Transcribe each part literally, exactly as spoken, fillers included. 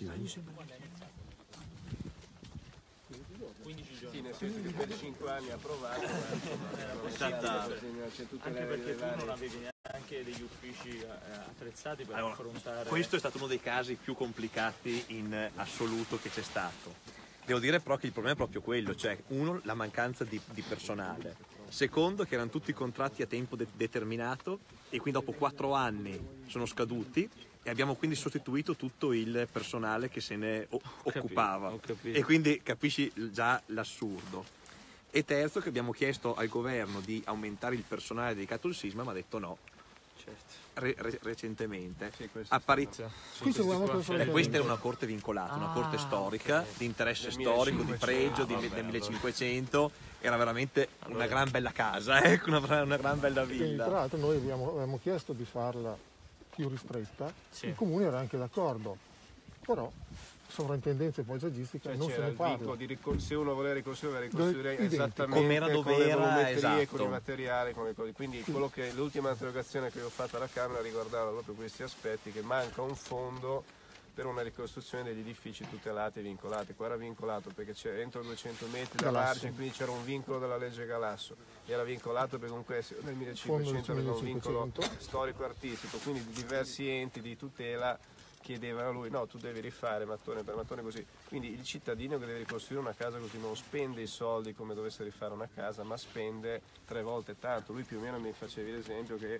Sì, nel senso che per cinque anni approvato, anche perché tu non avevi neanche degli uffici attrezzati per allora, affrontare. Questo è stato uno dei casi più complicati in assoluto che c'è stato. Devo dire però che il problema è proprio quello, cioè uno, la mancanza di, di personale, secondo che erano tutti contratti a tempo de- determinato e quindi dopo quattro anni sono scaduti e abbiamo quindi sostituito tutto il personale che se ne o- occupava Ho capito. e quindi capisci già l'assurdo. E terzo che abbiamo chiesto al governo di aumentare il personale dedicato al sisma ma ha detto no. Certo. Re- re- recentemente sì, appari- Qui seguiamo eh, questo questa era una corte vincolata, una corte storica, okay. di interesse Del storico, di millecinquecento. pregio, di, Ah, vabbè, del millecinquecento, era veramente una gran bella casa, ecco, una, una gran bella Quindi, tra villa. l'altro noi abbiamo, abbiamo chiesto di farla più ristretta, Sì. il comune era anche d'accordo, però sovrintendenza e paesaggistica Cioè, non se c'era ne il vincolo parla. di ricor- se uno voleva ricostruire, ricostruire Identico. esattamente Com'era, con le dov'era, volumetrie, esatto. con i materiali, con le cose. Quindi quello che, l'ultima interrogazione che ho fatto alla Camera riguardava proprio questi aspetti, che manca un fondo per una ricostruzione degli edifici tutelati e vincolati. Qua era vincolato perché c'era entro duecento metri da Galasso. margine, quindi c'era un vincolo della legge Galasso. Era vincolato perché comunque nel millecinquecento Fondo del aveva un vincolo millecinquecento. storico-artistico, quindi diversi enti di tutela chiedevano a lui, no, tu devi rifare mattone per mattone così. Quindi il cittadino che deve ricostruire una casa così non spende i soldi come dovesse rifare una casa, ma spende tre volte tanto. Lui più o meno mi facevi l'esempio che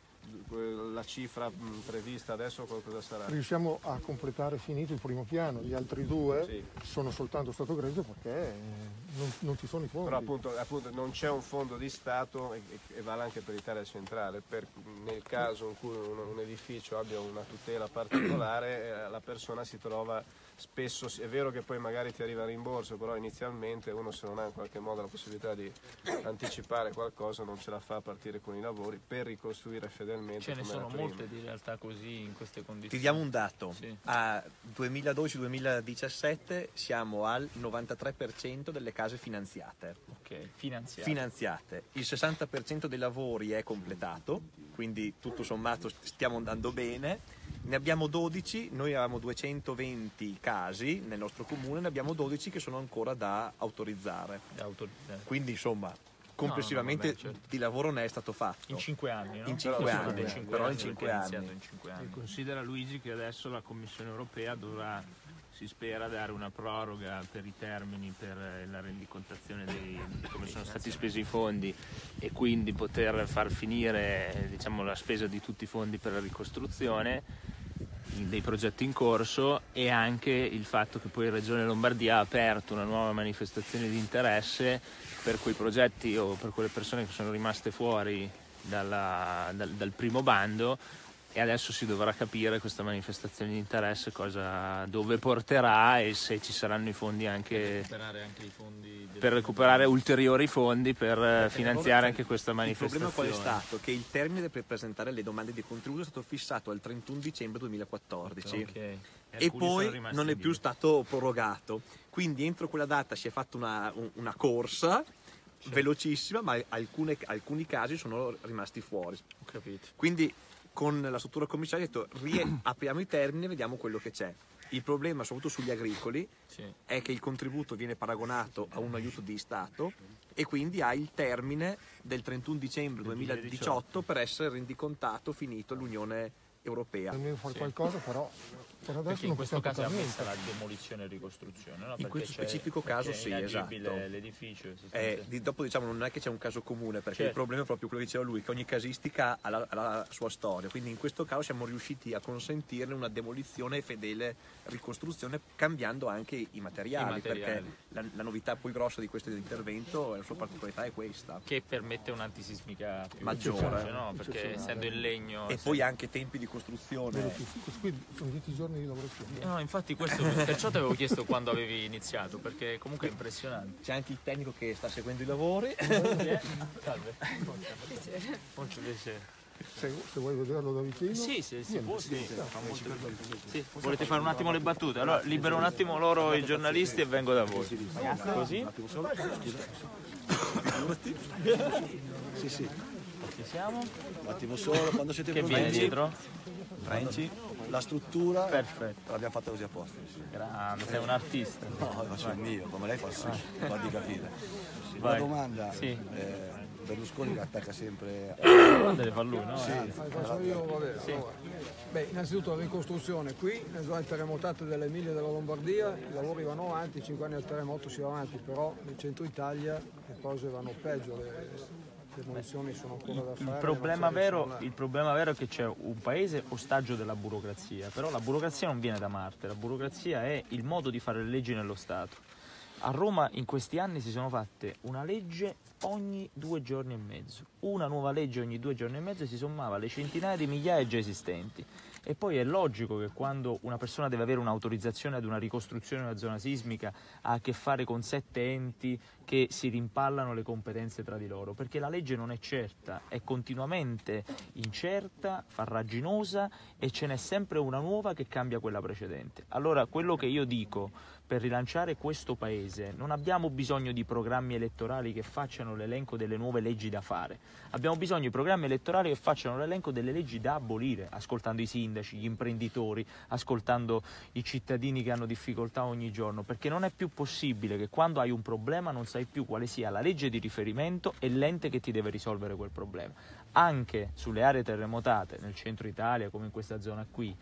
la cifra prevista adesso qualcosa sarà. Riusciamo a completare finito il primo piano, gli altri due Sì. sono soltanto stato grezzo perché eh, non, non ci sono i fondi. Però appunto, appunto non c'è un fondo di Stato e, e vale anche per l'Italia centrale, per, nel caso in cui un, un edificio abbia una tutela particolare eh, la persona si trova spesso, è vero che poi magari ti arriva il rimborso, però inizialmente uno se non ha in qualche modo la possibilità di anticipare qualcosa non ce la fa a partire con i lavori per ricostruire fedelmente. Ce ne come sono era prima. molte di realtà così in queste condizioni. Ti diamo un dato, Sì. a duemiladodici duemiladiciassette siamo al novantatré per cento delle case finanziate. Ok, finanziarie. finanziate, il sessanta per cento dei lavori è completato, quindi tutto sommato stiamo andando bene. Ne abbiamo dodici, noi avevamo duecentoventi casi nel nostro comune, ne abbiamo dodici che sono ancora da autorizzare. Da autorizzare. Quindi insomma, complessivamente no, vabbè, certo. di lavoro ne è stato fatto. In cinque anni, no? In cinque Però anni, in cinque però in anni, cinque perché è anni. iniziato in cinque anni. E considera Luigi che adesso la Commissione europea dovrà, si spera, dare una proroga per i termini per la rendicontazione dei, di come sono stati spesi i fondi e quindi poter far finire, diciamo, la spesa di tutti i fondi per la ricostruzione dei progetti in corso, e anche il fatto che poi Regione Lombardia ha aperto una nuova manifestazione di interesse per quei progetti o per quelle persone che sono rimaste fuori dalla, dal, dal primo bando, e adesso si dovrà capire questa manifestazione di interesse cosa, dove porterà e se ci saranno i fondi anche Recuperare anche i fondi del- per recuperare ulteriori fondi per Perché finanziare loro- anche questa Il manifestazione. problema qual è stato? Che il termine per presentare le domande di contributo è stato fissato al trentuno dicembre duemilaquattordici. Ok. E alcuni poi sono rimasti non è lì. più stato prorogato, quindi entro quella data si è fatta una, un- una corsa velocissima, ma alcune- alcuni casi sono rimasti fuori. Ho capito. Quindi con la struttura commissaria ha detto rie- apriamo i termini e vediamo quello che c'è. Il problema, soprattutto sugli agricoli, Sì. è che il contributo viene paragonato a un aiuto di Stato e quindi ha il termine del trentuno dicembre duemiladiciotto per essere rendicontato finito l'Unione Europea. Almeno fare Sì. qualcosa, però per adesso Perché in non questo possiamo caso è fare ammessa niente. la demolizione e ricostruzione, no? In Perché questo c'è- specifico caso perché è sì, inagibile esatto. l'edificio. Eh, sostanzialmente. di- dopo diciamo non è che c'è un caso comune, perché Certo. il problema è proprio quello che diceva lui, che ogni casistica ha la, ha la sua storia, quindi in questo caso siamo riusciti a consentirne una demolizione e fedele ricostruzione cambiando anche i materiali, I materiali. perché la, la novità poi grossa di questo intervento, la sua particolarità è questa. Che permette un'antisismica più Maggiore. veloce, no? Perché Eccezionale. essendo in legno... E se- poi anche tempi di costruzione. Questo qui sono dieci giorni di lavorazione. Eh No, infatti questo, perciò ti avevo chiesto quando avevi iniziato, perché comunque è impressionante. C'è anche il tecnico che sta seguendo i lavori. Salve. Molto piacere. Se, se vuoi vederlo da vicino. Sì, sì, si Niente, può, sì. sì, Fa molto piacere. Sì. Volete fare un attimo le battute? Allora libero un attimo loro i giornalisti e vengo da voi. Così? Sì, sì. Ci siamo? Un attimo solo, quando siete Che pronti? viene dietro? Franci? la struttura Perfetto. l'abbiamo fatta così apposta. Grande, sei un artista. No, faccio il mio, come lei fa il suo, fa di capire. Una Vai. domanda, Sì. eh, Berlusconi che attacca sempre... Quando le fa lui, no? Sì, Faccio io, va bene. Allora, beh, innanzitutto la ricostruzione qui, nelle zone terremotate dell'Emilia e della Lombardia, i lavori vanno avanti, cinque anni del terremoto si va avanti, però nel centro Italia le cose vanno peggio, le demolizioni sono ancora da fare. Il problema, non vero, sono- il problema vero è che c'è un paese ostaggio della burocrazia, però la burocrazia non viene da Marte, la burocrazia è il modo di fare le leggi nello Stato. A Roma in questi anni si sono fatte una legge ogni due giorni e mezzo, una nuova legge ogni due giorni e mezzo e si sommava alle centinaia di migliaia già esistenti. E poi è logico che quando una persona deve avere un'autorizzazione ad una ricostruzione di una zona sismica ha a che fare con sette enti che si rimpallano le competenze tra di loro, perché la legge non è certa, è continuamente incerta, farraginosa e ce n'è sempre una nuova che cambia quella precedente. Allora quello che io dico per rilanciare questo paese, non abbiamo bisogno di programmi elettorali che facciano l'elenco delle nuove leggi da fare, abbiamo bisogno di programmi elettorali che facciano l'elenco delle leggi da abolire, ascoltando i sindaci, gli imprenditori, ascoltando i cittadini che hanno difficoltà ogni giorno, perché non è più possibile che quando hai un problema non sai più quale sia la legge di riferimento e l'ente che ti deve risolvere quel problema. Anche sulle aree terremotate, nel centro Italia come in questa zona qui,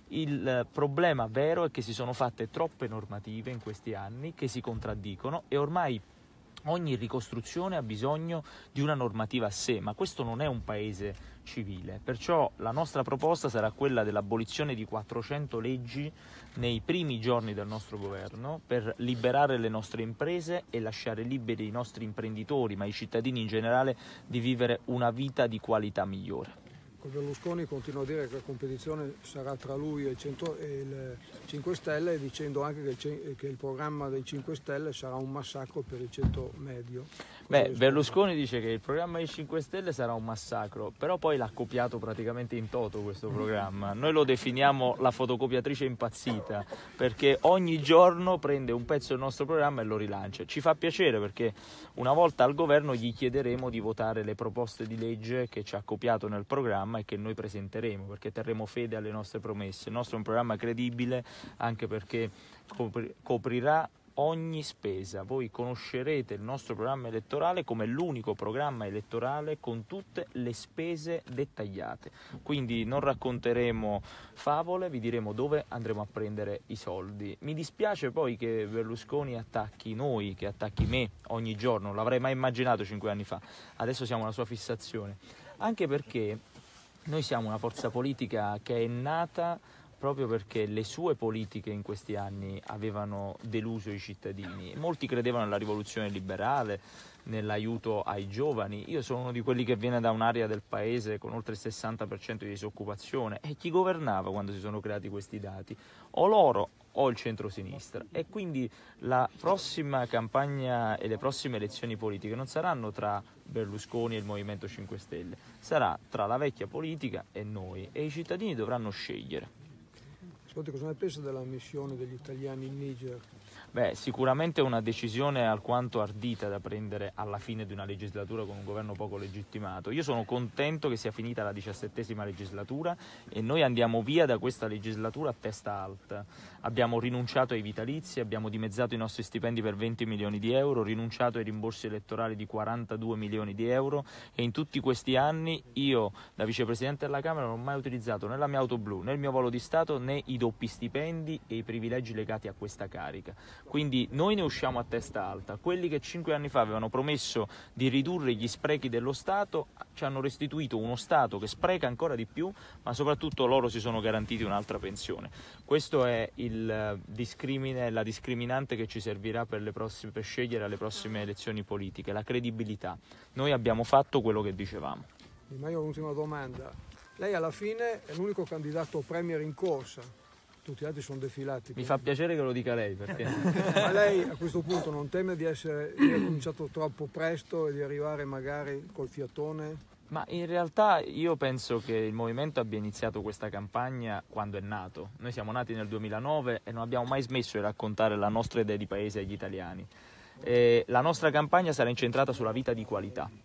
il problema vero è che si sono fatte troppe normative in questi anni che si contraddicono e ormai ogni ricostruzione ha bisogno di una normativa a sé, ma questo non è un paese civile, perciò la nostra proposta sarà quella dell'abolizione di quattrocento leggi nei primi giorni del nostro governo per liberare le nostre imprese e lasciare liberi i nostri imprenditori, ma i cittadini in generale, di vivere una vita di qualità migliore. Con Berlusconi continua a dire che la competizione sarà tra lui e il, centro, e il cinque Stelle, dicendo anche che il, ce- che il programma dei cinque Stelle sarà un massacro per il ceto medio. Beh, Berlusconi dice che il programma dei cinque Stelle sarà un massacro, però poi l'ha copiato praticamente in toto questo programma. Noi lo definiamo la fotocopiatrice impazzita, perché ogni giorno prende un pezzo del nostro programma e lo rilancia. Ci fa piacere perché una volta al governo gli chiederemo di votare le proposte di legge che ci ha copiato nel programma e che noi presenteremo, perché terremo fede alle nostre promesse. Il nostro è un programma credibile anche perché copri- coprirà ogni spesa. Voi conoscerete il nostro programma elettorale come l'unico programma elettorale con tutte le spese dettagliate, quindi non racconteremo favole, vi diremo dove andremo a prendere i soldi. Mi dispiace poi che Berlusconi attacchi noi, che attacchi me ogni giorno, non l'avrei mai immaginato cinque anni fa, adesso siamo una sua fissazione, anche perché noi siamo una forza politica che è nata proprio perché le sue politiche in questi anni avevano deluso i cittadini. Molti credevano nella rivoluzione liberale, nell'aiuto ai giovani. Io sono uno di quelli che viene da un'area del paese con oltre il sessanta per cento di disoccupazione. E chi governava quando si sono creati questi dati? O loro o il centro-sinistra. E quindi la prossima campagna e le prossime elezioni politiche non saranno tra Berlusconi e il Movimento cinque Stelle, sarà tra la vecchia politica e noi, e i cittadini dovranno scegliere. Ascolti, cosa ne pensa della missione degli italiani in Niger? Beh, sicuramente è una decisione alquanto ardita da prendere alla fine di una legislatura con un governo poco legittimato. Io sono contento che sia finita la diciassettesima legislatura e noi andiamo via da questa legislatura a testa alta. Abbiamo rinunciato ai vitalizi, abbiamo dimezzato i nostri stipendi per venti milioni di euro, rinunciato ai rimborsi elettorali di quarantadue milioni di euro e in tutti questi anni io, da vicepresidente della Camera, non ho mai utilizzato né la mia auto blu, né il mio volo di Stato, né i doppi stipendi e i privilegi legati a questa carica. Quindi noi ne usciamo a testa alta. Quelli che cinque anni fa avevano promesso di ridurre gli sprechi dello Stato ci hanno restituito uno Stato che spreca ancora di più, ma soprattutto loro si sono garantiti un'altra pensione. Questo è il discrimine, la discriminante che ci servirà per, le prossime, per scegliere alle prossime elezioni politiche, la credibilità. Noi abbiamo fatto quello che dicevamo. Ma io ho un'ultima domanda. Lei alla fine è l'unico candidato premier in corsa. Tutti gli altri sono defilati. Mi fa piacere che lo dica lei, perché... Ma lei a questo punto non teme di essere di aver cominciato troppo presto e di arrivare magari col fiatone? Ma in realtà io penso che il movimento abbia iniziato questa campagna quando è nato. Noi siamo nati nel duemilanove e non abbiamo mai smesso di raccontare la nostra idea di paese agli italiani. E la nostra campagna sarà incentrata sulla vita di qualità.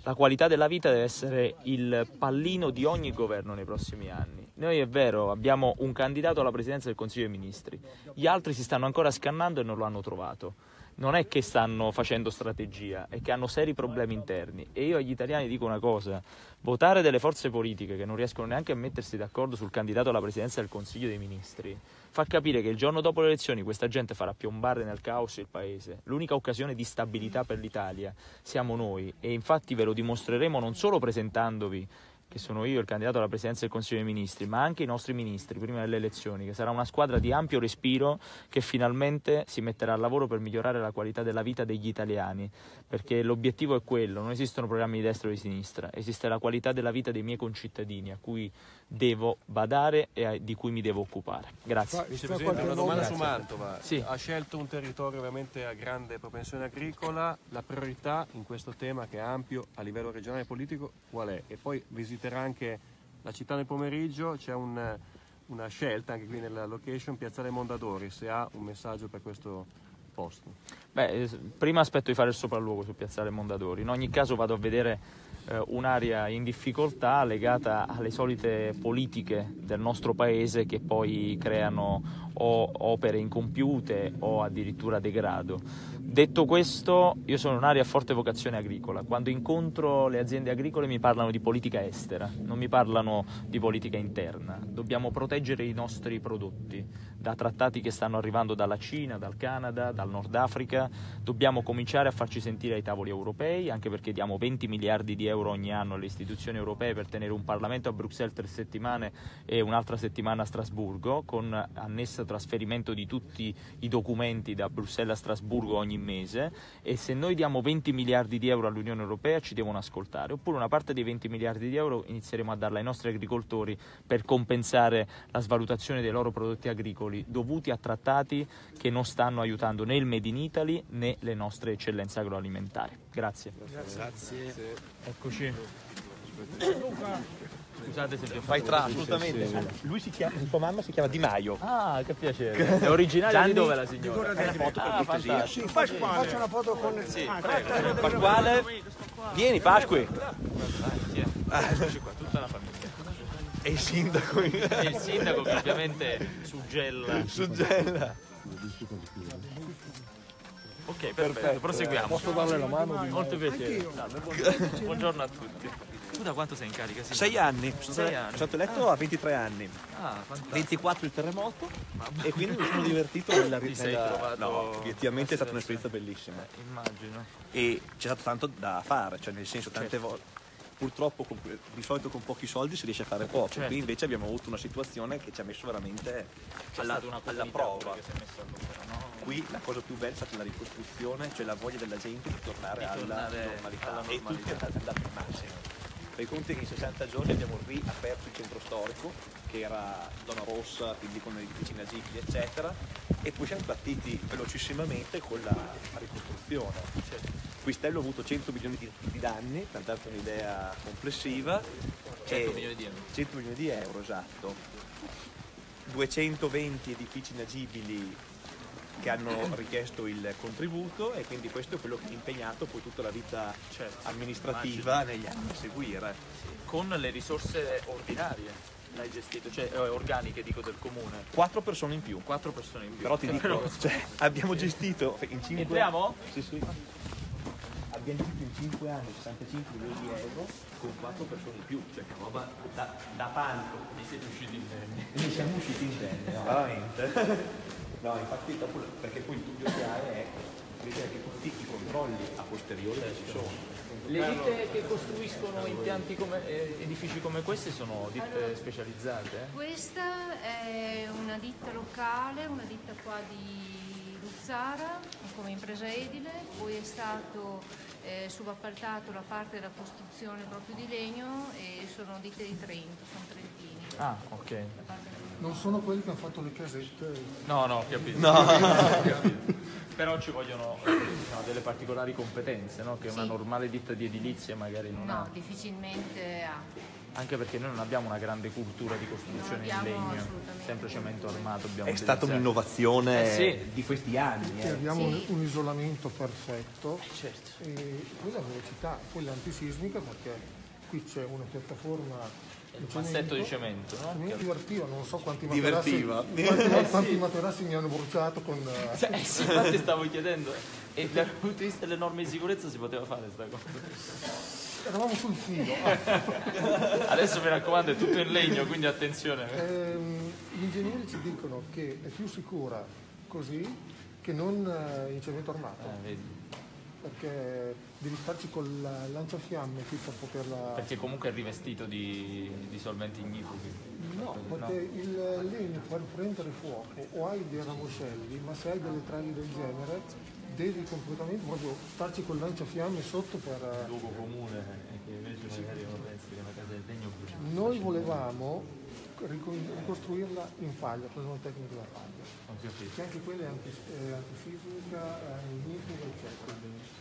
La qualità della vita deve essere il pallino di ogni governo nei prossimi anni. Noi è vero, abbiamo un candidato alla presidenza del Consiglio dei Ministri, gli altri si stanno ancora scannando e non lo hanno trovato. Non è che stanno facendo strategia, è che hanno seri problemi interni. E io agli italiani dico una cosa: votare delle forze politiche che non riescono neanche a mettersi d'accordo sul candidato alla presidenza del Consiglio dei Ministri fa capire che il giorno dopo le elezioni questa gente farà piombare nel caos il paese. L'unica occasione di stabilità per l'Italia siamo noi, e infatti ve lo dimostreremo non solo presentandovi, che sono io il candidato alla presidenza del Consiglio dei Ministri, ma anche i nostri ministri prima delle elezioni, che sarà una squadra di ampio respiro che finalmente si metterà al lavoro per migliorare la qualità della vita degli italiani, perché l'obiettivo è quello, non esistono programmi di destra o di sinistra, esiste la qualità della vita dei miei concittadini a cui devo badare e di cui mi devo occupare. Grazie. Vicepresidente, una domanda su Mantova. Sì. Ha scelto un territorio ovviamente a grande propensione agricola, la priorità in questo tema che è ampio a livello regionale e politico qual è? E poi visiterà anche la città nel pomeriggio, c'è un, una scelta anche qui nella location, Piazzale Mondadori, se ha un messaggio per questo posto. Beh, prima aspetto di fare il sopralluogo su Piazzale Mondadori, in ogni caso vado a vedere eh, un'area in difficoltà legata alle solite politiche del nostro paese che poi creano o opere incompiute o addirittura degrado. Detto questo, io sono un'area a forte vocazione agricola. Quando incontro le aziende agricole mi parlano di politica estera, non mi parlano di politica interna. Dobbiamo proteggere i nostri prodotti da trattati che stanno arrivando dalla Cina, dal Canada, dal Nord Africa. Dobbiamo cominciare a farci sentire ai tavoli europei, anche perché diamo venti miliardi di euro ogni anno alle istituzioni europee per tenere un Parlamento a Bruxelles tre settimane e un'altra settimana a Strasburgo, con annesso trasferimento di tutti i documenti da Bruxelles a Strasburgo ogni mese, e se noi diamo venti miliardi di euro all'Unione Europea ci devono ascoltare, oppure una parte dei venti miliardi di euro inizieremo a darla ai nostri agricoltori per compensare la svalutazione dei loro prodotti agricoli dovuti a trattati che non stanno aiutando né il Made in Italy né le nostre eccellenze agroalimentari. Grazie. Grazie. Grazie. Eccoci. Scusate se vi ho Fai fatto tra, così. assolutamente. Sì, sì. Lui si chiama, sua mamma si chiama Di Maio. Ah, che piacere. È originaria Gianni? di dove la signora? Fai una foto per Ah, cortesia. fantastico. Faccio una foto con... Sì, prego. Pasquale, vieni Pasqui. Ah, eccoci qua, tutta la famiglia. E il sindaco. E il sindaco che ovviamente suggella. Suggella. Ok, perfetto, perfetto. Proseguiamo. Posso darle la mano? Molto piacere. Salve, buongiorno. Buongiorno a tutti. Tu da quanto sei in carica? Sì, Sei anni. Sono Sei stato- anni. sono stato eletto a ventitré anni. Ah, fantastico. ventiquattro il terremoto e quindi mi sono divertito nella Ti sei nella- trovato- No, obiettivamente è stata un'esperienza bellissima. Immagino. E c'è stato tanto da fare, cioè nel senso tante Certo. volte purtroppo con- di solito con pochi soldi si riesce a fare poco. Certo. Qui invece abbiamo avuto una situazione che ci ha messo veramente C'è alla, stata una alla comunità prova. che si è messa all'opera, no? Qui la cosa più bella è stata la ricostruzione, cioè la voglia della gente di tornare, Di alla, tornare normalità. alla E tutti normalità. è andato al massimo. Per conti che in sessanta giorni abbiamo riaperto il centro storico, che era zona rossa, quindi con edifici inagibili, eccetera, e poi siamo partiti velocissimamente con la ricostruzione. Quistello ha avuto cento milioni di, di danni, per darti un'idea complessiva. cento e- milioni di euro. cento milioni di euro, esatto. duecentoventi edifici inagibili che hanno richiesto il contributo, e quindi questo è quello che ha impegnato poi tutta la vita Certo, amministrativa negli anni a seguire. Con le risorse ordinarie l'hai gestito, cioè eh, organiche dico del comune. Quattro persone in più. Quattro persone in più. Però ti dico, cioè, abbiamo gestito in cinque Entriamo? Sì, sì. Abbiamo gestito in cinque anni sessantacinque milioni di euro con quattro persone in più, cioè che roba da, da panico. Mi siete usciti indenni. Ne siamo usciti indenni, no, veramente. No, infatti dopo, perché poi il dubbio che hai è vedere che tutti i controlli a posteriori che ci sono. Le ditte che costruiscono impianti come, eh, edifici come questi sono ditte specializzate? eh? Questa è una ditta locale, una ditta qua di Luzzara come impresa edile, poi è stato eh, subappaltato la parte della costruzione proprio di legno e sono ditte di Trento, sono trentini. Ah, ok. La parte di- Non sono quelli che hanno fatto le casette. No, no, ho capito. No. Ho capito. Però ci vogliono diciamo, delle particolari competenze, no? Che una Sì. normale ditta di edilizia magari non No, ha. difficilmente ha. Anche perché noi non abbiamo una grande cultura di costruzione in legno, sempre cemento armato. Abbiamo È stata un'innovazione eh sì. di questi anni. E Eh. abbiamo Sì. un, un isolamento perfetto Certo. e poi la velocità, poi l'antisismica, perché qui c'è una piattaforma Un massetto di cemento, no? Mi divertiva, non so quanti Divertiva. materassi, quanti, quanti materassi mi hanno bruciato con... eh, Eh sì, infatti stavo chiedendo. E dal punto di vista delle norme di sicurezza si poteva fare questa cosa. Eravamo sul filo. Adesso mi raccomando, è tutto in legno, quindi attenzione. Ehm, gli ingegneri ci dicono che è più sicura così che non eh, in cemento armato, Eh, vedi. perché devi starci con la lanciafiamme qui per poterla... Perché comunque è rivestito di, di solventi ignifughi. No, perché il legno per prendere fuoco o hai dei ramoscelli, ma se hai delle travi del genere devi completamente proprio starci con il lanciafiamme sotto per... Il luogo comune è che invece magari non pensi che la casa del legno brucia. Noi volevamo ricon- ricostruirla in paglia, con una tecnica da paglia, Ho capito. che anche quella è anti- eh, antisismica, eh, ignifuga, eccetera.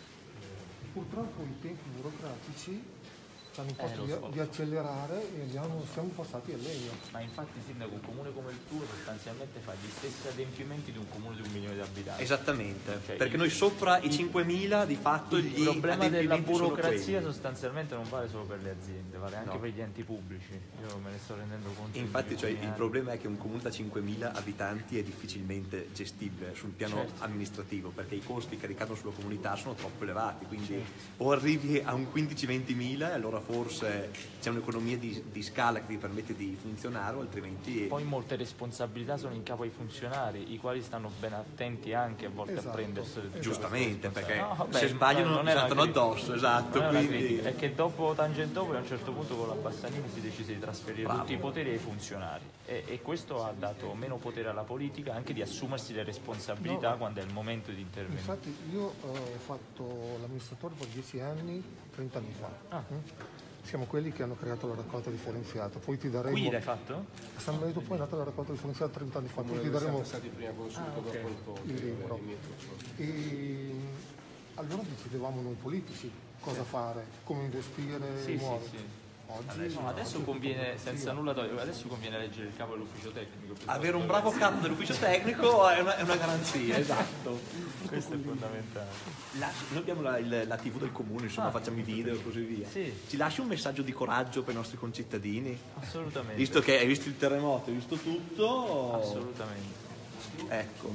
Purtroppo i tempi burocratici ci hanno Eh, imposto lo di, so. di accelerare e abbiamo- siamo passati al legno. Ma infatti sindaco, un comune come il tuo sostanzialmente fa gli stessi adempimenti di un comune di un milione di abitanti. Esattamente, Cioè, perché il- noi sopra i cinquemila di fatto Il gli problema della adempimenti sono burocrazia quelli. sostanzialmente non vale solo per le aziende, vale anche No. per gli enti pubblici. Io me ne sto rendendo conto. in Infatti, questi cioè, il ultimi anni. problema è che un comune da cinquemila abitanti è difficilmente gestibile sul piano Certo. amministrativo, perché i costi caricati sulla comunità sono troppo elevati, quindi o arrivi a un quindici ventimila e allora forse c'è un'economia di, di scala che ti permette di funzionare, o altrimenti... Poi molte responsabilità sono in capo ai funzionari, i quali stanno ben attenti anche a volte Esatto. a prendersi Giustamente, perché No, vabbè, se sbagliano non è una saltano critica. addosso, esatto, Non è una quindi... critica, è che dopo Tangentopoli a un certo punto con la Bassanini si decise di trasferire Bravo. tutti i poteri ai funzionari e, e questo ha dato meno potere alla politica, anche di assumersi le responsabilità No. quando è il momento di intervenire. Infatti io eh, ho fatto l'amministratore per dieci anni, trenta anni fa. Ah. Mm? Siamo quelli che hanno creato la raccolta differenziata, poi ti daremo... Qui l'hai fatto? A San Benedetto poi è nata la raccolta differenziata trenta anni fa, poi ti Siamo daremo stati prima consulto dopo il ponte. il libro. i microfoni. E allora decidevamo noi politici cosa fare, come investire, Sì, sì, muovere. sì. Oggi, Adesso, no, adesso oggi è conviene, tutto senza via. nulla togliere, adesso conviene leggere il capo dell'ufficio tecnico. piuttosto Avere un che- bravo capo dell'ufficio tecnico è una, è una garanzia, esatto. Questo è fondamentale. La- noi abbiamo la, il- la tivù del comune, insomma, Ah. facciamo i video e così via. Sì. Ci lasci un messaggio di coraggio per i nostri concittadini? Assolutamente. Visto che hai visto il terremoto, hai visto tutto, Assolutamente. ecco.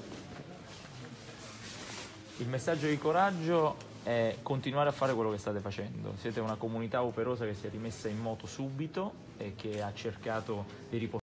Il messaggio di coraggio è continuare a fare quello che state facendo. Siete una comunità operosa che si è rimessa in moto subito e che ha cercato di riportare